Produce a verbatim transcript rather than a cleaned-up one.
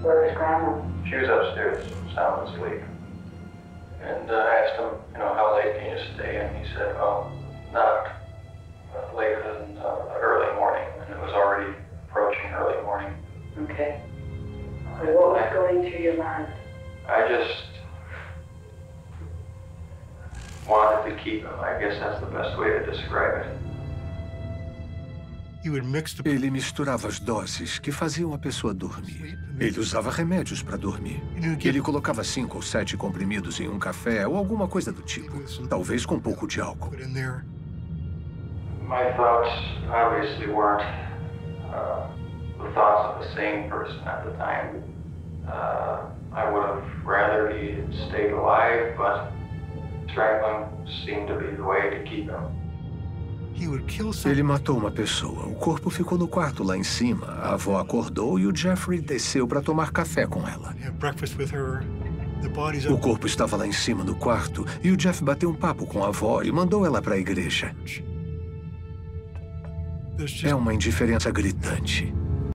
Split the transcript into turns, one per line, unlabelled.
Where's Grandma?
She was upstairs, sound asleep. And uh, I asked him, you know, how late can you stay? And he said, well, not uh, later than uh, early morning. And it was already approaching early morning.
Okay. So what was going through your mind?
I just wanted to keep him. I guess that's the best way to describe it.
Ele misturava as doses que faziam a pessoa dormir. Ele usava remédios para dormir. Ele colocava cinco ou sete comprimidos em um café ou alguma coisa do tipo. Talvez com um pouco de álcool.
My thoughts obviously weren't uh, the thoughts of a sane person at the time. Uh, I would have rather he had stayed alive, but strangling seemed to be the way to keep him.
Ele matou uma pessoa. O corpo ficou no quarto lá em cima. A avó acordou e o Jeffrey desceu para tomar café com ela. O corpo estava lá em cima no quarto e o Jeff bateu um papo com a avó e mandou ela para a igreja. É uma indiferença gritante.